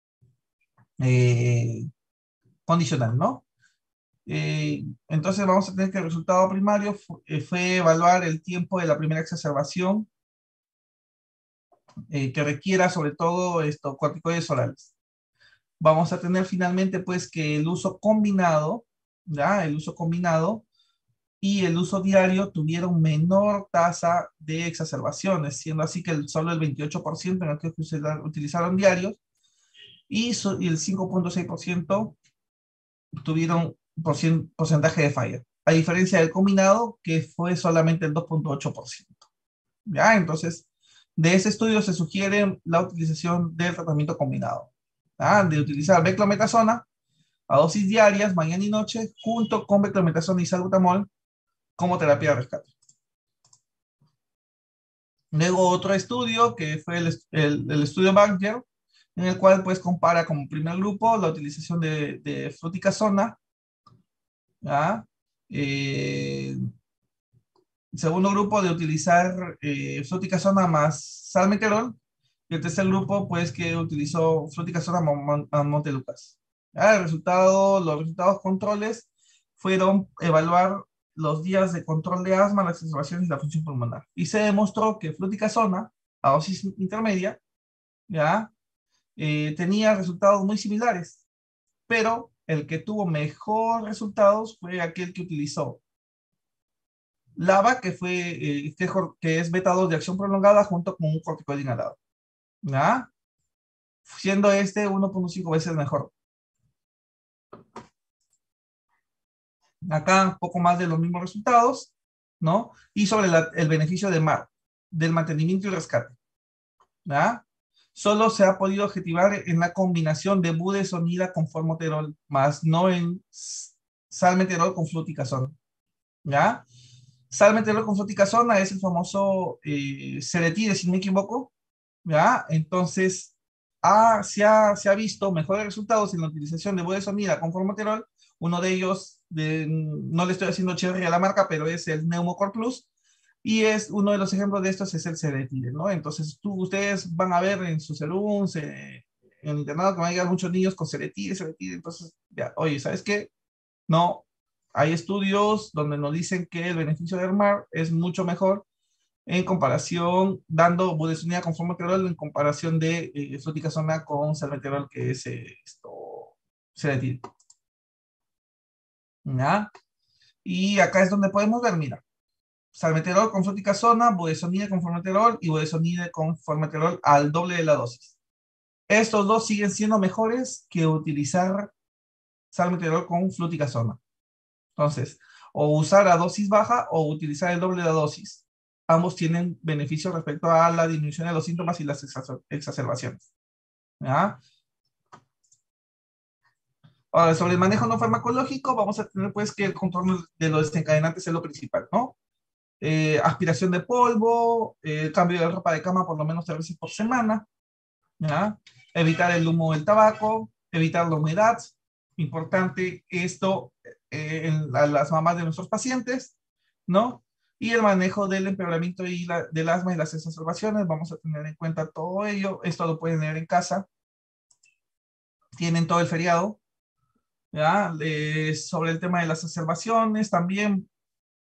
eh, condicional, ¿no? Entonces vamos a tener que el resultado primario fue evaluar el tiempo de la primera exacerbación que requiera sobre todo esto, corticoides orales. Vamos a tener finalmente pues que el uso combinado, ¿ya? El uso combinado y el uso diario tuvieron menor tasa de exacerbaciones, siendo así que solo el 28% en aquellos que utilizaron diarios y el 5,6% tuvieron porcentaje de falla, a diferencia del combinado, que fue solamente el 2,8%. ¿Ya? Entonces, de ese estudio se sugiere la utilización del tratamiento combinado, ¿ya? De utilizar beclometasona a dosis diarias, mañana y noche, junto con beclometasona y salbutamol como terapia de rescate. Luego otro estudio, que fue el estudio Banker, en el cual pues compara como primer grupo la utilización de fluticasona, ¿ya? Segundo grupo de utilizar fluticasona más salmeterol, y el tercer grupo pues que utilizó fluticasona a Montelukast. ¿Ya? Los resultados controles fueron evaluar los días de control de asma, las exacerbaciones y la función pulmonar. Y se demostró que fluticasona a dosis intermedia, ¿ya? Tenía resultados muy similares, pero el que tuvo mejor resultados fue aquel que utilizó LAVA, que fue, que es beta 2 de acción prolongada junto con un corticoide inhalado, ¿ya? Siendo este 1,5 veces mejor. Acá un poco más de los mismos resultados, ¿no? Y sobre el beneficio de MAR, del mantenimiento y rescate, ¿ya? Solo se ha podido objetivar en la combinación de budesonida con formoterol, más no en salmeterol con fluticasona, ¿ya? Salmeterol con fluticasona es el famoso Seretide, si no me equivoco, ¿ya? Entonces, se ha visto mejores resultados en la utilización de budesonida con formoterol. Uno de ellos, no le estoy haciendo cherry a la marca, pero es el Pneumocor Plus. Y es uno de los ejemplos de estos es el Seretide, ¿no? Entonces, ustedes van a ver en sus serums, en internado, que van a llegar muchos niños con Seretide, Seretide. Entonces, ya, oye, ¿sabes qué? No, hay estudios donde nos dicen que el beneficio del MAR es mucho mejor en comparación, dando budesonida con formoterol en comparación de fluticasona con salmeterol, que es Seretide, ¿ya? Y acá es donde podemos ver, mira, salmeterol con fluticasona, budesonida con formoterol y budesonida con formoterol al doble de la dosis. Estos dos siguen siendo mejores que utilizar salmeterol con fluticasona. Entonces, o usar a dosis baja o utilizar el doble de la dosis. Ambos tienen beneficios respecto a la disminución de los síntomas y las exacerbaciones, ¿ya? Ahora, sobre el manejo no farmacológico, vamos a tener pues que el control de los desencadenantes es lo principal, ¿no? Aspiración de polvo, cambio de ropa de cama por lo menos 3 veces por semana, ¿ya? Evitar el humo del tabaco, evitar la humedad, importante esto en las mamás de nuestros pacientes, ¿no? Y el manejo del empeoramiento del asma y las exacerbaciones, vamos a tener en cuenta todo ello. Esto lo pueden leer en casa. tienen todo el feriado, ¿ya? Sobre el tema de las exacerbaciones también,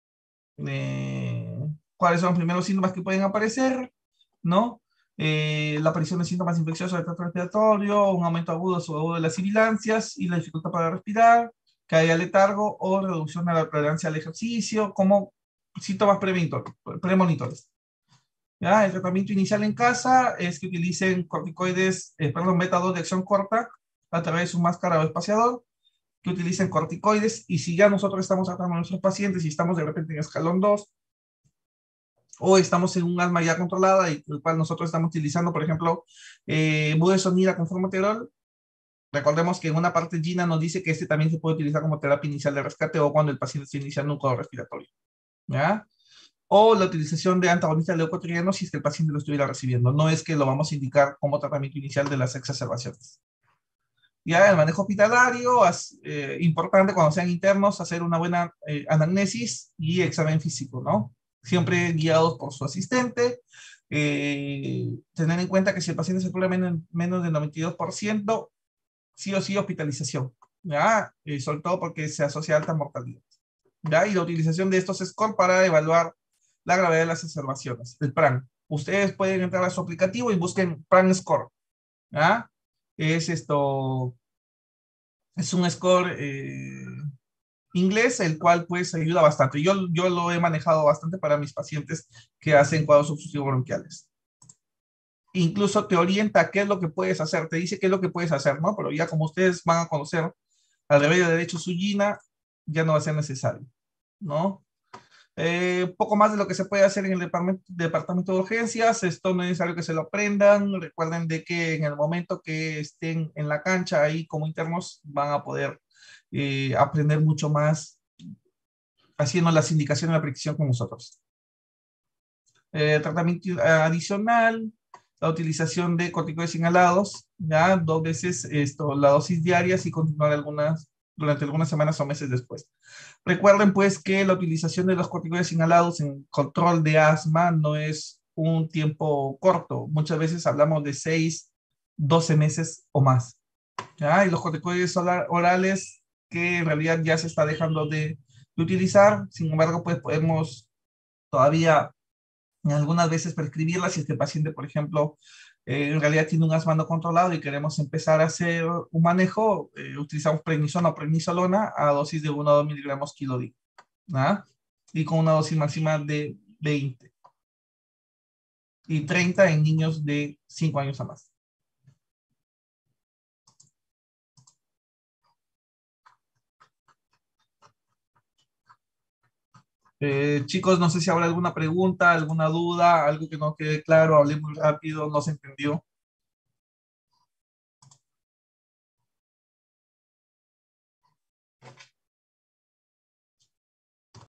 cuáles son los primeros síntomas que pueden aparecer, ¿no? La aparición de síntomas infecciosos del tracto respiratorio, un aumento agudo o subagudo de las sibilancias y la dificultad para respirar, caída de letargo o reducción de la tolerancia al ejercicio, como síntomas premonitores. ¿Ya? El tratamiento inicial en casa es que utilicen corticoides, perdón, beta 2 de acción corta a través de un máscara o espaciador, que utilicen corticoides, y si ya nosotros estamos tratando a nuestros pacientes y estamos de repente en escalón 2 o estamos en un asma ya controlada y el cual nosotros estamos utilizando, por ejemplo, budesonida con formoterol, recordemos que en una parte Gina nos dice que este también se puede utilizar como terapia inicial de rescate o cuando el paciente está iniciando un cuadro respiratorio, ¿ya? O la utilización de antagonistas leucotrienos si es que el paciente lo estuviera recibiendo. No es que lo vamos a indicar como tratamiento inicial de las exacerbaciones. Ya el manejo hospitalario, es importante cuando sean internos hacer una buena anamnesis y examen físico, ¿no? Siempre guiados por su asistente. Tener en cuenta que si el paciente se cura menos del 92%, sí o sí hospitalización, ¿ya? Sobre todo porque se asocia a alta mortalidad, ¿ya? Y la utilización de estos scores para evaluar la gravedad de las exacerbaciones, el PRAN. Ustedes pueden entrar a su aplicativo y busquen PRAN Score, ¿ya? Es esto, es un score inglés, el cual pues ayuda bastante. Yo lo he manejado bastante para mis pacientes que hacen cuadros obstructivos bronquiales. Incluso te orienta qué es lo que puedes hacer, te dice qué es lo que puedes hacer, ¿no? Pero ya como ustedes van a conocer al revés derecho su GINA, ya no va a ser necesario, ¿no? Poco más de lo que se puede hacer en el departamento de urgencias. Esto no es necesario que se lo aprendan. Recuerden de que en el momento que estén en la cancha ahí como internos van a poder aprender mucho más haciendo las indicaciones de la precisión con nosotros. Tratamiento adicional, la utilización de corticoides inhalados, ya 2 veces la dosis diaria y continuar durante algunas semanas o meses después. Recuerden pues que la utilización de los corticoides inhalados en control de asma no es un tiempo corto. Muchas veces hablamos de 6, 12 meses o más, ¿ya? Y los corticoides orales que en realidad ya se está dejando de utilizar, sin embargo, pues podemos todavía algunas veces prescribirlas si este paciente, por ejemplo, en realidad tiene un asma no controlado y queremos empezar a hacer un manejo, utilizamos prednisona o prednisolona a dosis de 1 a 2 miligramos kilo día, ¿ah? Y con una dosis máxima de 20 y 30 en niños de 5 años a más. Chicos, no sé si habrá alguna pregunta, alguna duda, algo que no quede claro, hablé muy rápido, no se entendió.